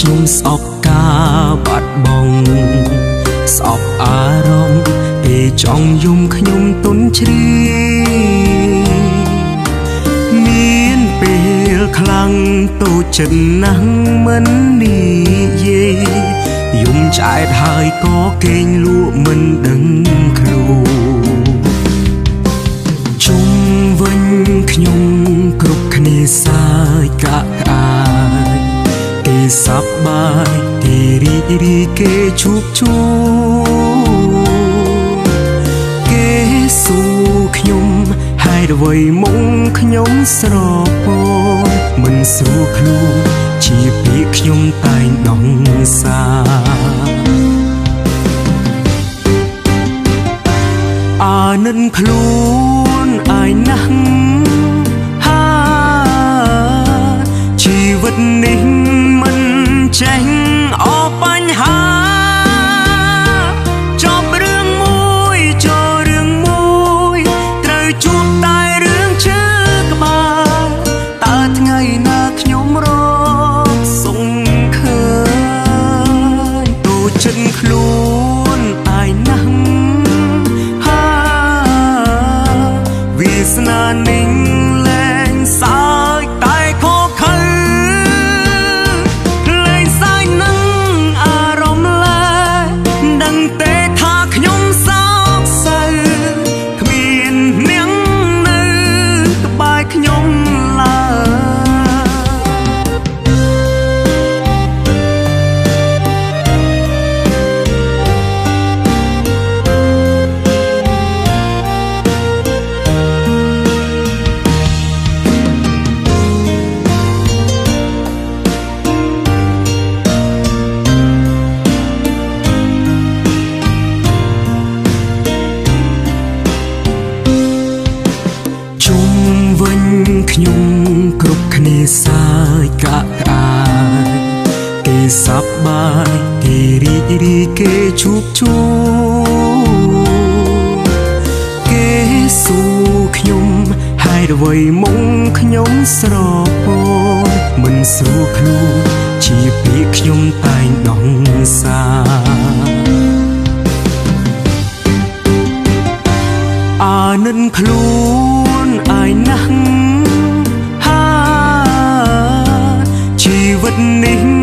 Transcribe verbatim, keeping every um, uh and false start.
ខ្ញុំស្អប់ការបាត់បង់ស្អប់អារម្មណ៍ពេលចង់យំខ្ញុំទុនជ្រាមានពេលខ្លាំងតូចចិត្តណាស់មិននិយាយយំឆ្អែតហើយក៏គេងលក់មិនដឹងខ្លួនជុំវិញខ្ញុំគ្រប់គ្នាសាយកាក់ក្អាយគេសប្បាយគេរីករាយគេឈប់ជួគេសួរខ្ញុំហើយអ្វីមុំខ្ញុំស្រពោនមិនស្រួលខ្លួនជាពាក្យខ្ញុំតែងដងសាអានិនខ្លួនអាយណាស់ហាជីវិតនេះមិនចេះអស់បញ្ហាចប់រឿងមួយចូលរឿងមួយត្រូវជួបតែរឿងឈឺក្បាលតើថ្ងៃណាខ្ញុំរកសុំឃើញតូចចិត្តខ្លួនអាយណាស់ហាវាសនានឹងលែងសាយតែខកខើលែងសាយនឹងអារម្មណ៍លែដឹងទេថាខ្ញុំសោកសៅគ្មាននាងនៅក្បែរខ្ញុំឡើខ្ញុំគ្រប់គ្នាសាយកាក់ក្អាយគេសប្បាយគេរីករាយគេឈប់ជួគេសួរខ្ញុំហើយអ្វីមុំខ្ញុំស្រពោនមិនស្រួលខ្លួនជាពាក្យខ្ញុំតែងដងសាអានិនខ្លួនអាយណាស់ជីវិតនេះ